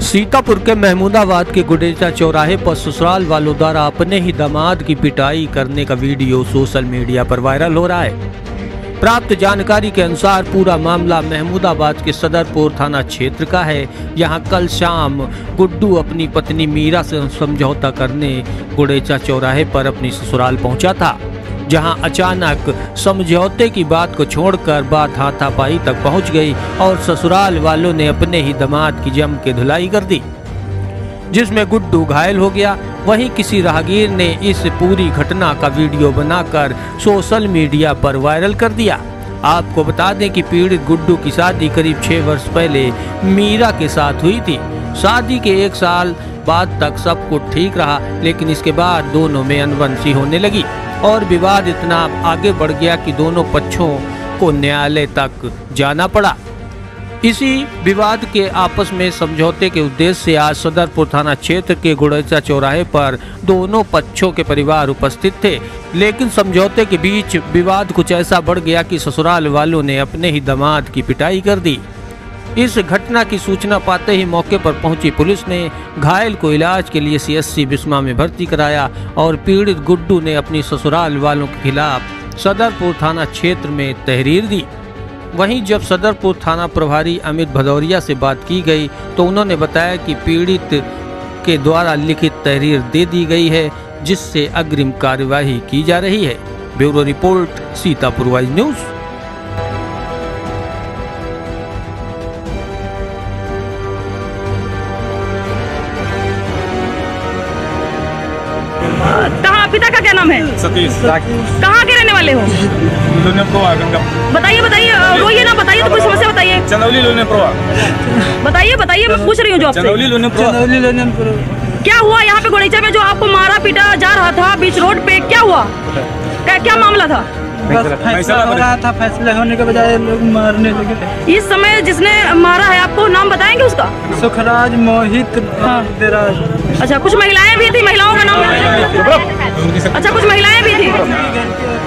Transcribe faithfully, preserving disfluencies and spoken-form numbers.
सीतापुर के महमूदाबाद के गुडेचा चौराहे पर ससुराल वालों द्वारा अपने ही दामाद की पिटाई करने का वीडियो सोशल मीडिया पर वायरल हो रहा है। प्राप्त जानकारी के अनुसार पूरा मामला महमूदाबाद के सदरपुर थाना क्षेत्र का है। यहां कल शाम गुड्डू अपनी पत्नी मीरा से समझौता करने गुडेचा चौराहे पर अपनी ससुराल पहुंचा था, जहां अचानक समझौते की बात को छोड़कर बात हाथापाई तक पहुंच गई और ससुराल वालों ने अपने ही दामाद की जम के धुलाई कर दी, जिसमें गुड्डू घायल हो गया। वहीं किसी राहगीर ने इस पूरी घटना का वीडियो बनाकर सोशल मीडिया पर वायरल कर दिया। आपको बता दें कि पीड़ित गुड्डू की शादी करीब छह वर्ष पहले मीरा के साथ हुई थी। शादी के एक साल बाद तक सब कुछ ठीक रहा, लेकिन इसके बाद दोनों में अनबन सी होने लगी और विवाद इतना आगे बढ़ गया कि दोनों पक्षों को न्यायालय तक जाना पड़ा। इसी विवाद के आपस में समझौते के उद्देश्य से आज सदरपुर थाना क्षेत्र के गुडेचा चौराहे पर दोनों पक्षों के परिवार उपस्थित थे, लेकिन समझौते के बीच विवाद कुछ ऐसा बढ़ गया कि ससुराल वालों ने अपने ही दामाद की पिटाई कर दी। इस घटना की सूचना पाते ही मौके पर पहुंची पुलिस ने घायल को इलाज के लिए सीएससी बिस्मा में भर्ती कराया और पीड़ित गुड्डू ने अपनी ससुराल वालों के खिलाफ सदरपुर थाना क्षेत्र में तहरीर दी। वहीं जब सदरपुर थाना प्रभारी अमित भदौरिया से बात की गई तो उन्होंने बताया कि पीड़ित के द्वारा लिखित तहरीर दे दी गई है, जिससे अग्रिम कार्यवाही की जा रही है। Bureau report, Sitapur wise news. कहाँ पिता का क्या नाम है? सतीश। कहाँ के रहने वाले हो? बताइए बताइए, रोइए ना, बताइए तो कोई समस्या बताइए। चंदौली लोने प्रवा। बताइए बताइए, मैं पूछ रही हूँ जो आपसे। चंदौली लोने प्रवा। क्या हुआ यहाँ पे गुडेचा में जो आपको मारा पीटा जा रहा था बीच रोड पे, क्या हुआ? क्या क्या मामला था? फैसला हो रहा था, फैसले होने के बजाय लोग मारने लगे। इस समय जिसने मारा है आपको नाम बताएंगे उसका? सुखराज, मोहित, हाँ। देराज। अच्छा, कुछ महिलाएं भी थी, महिलाओं का नाम? अच्छा, कुछ महिलाएं भी थी।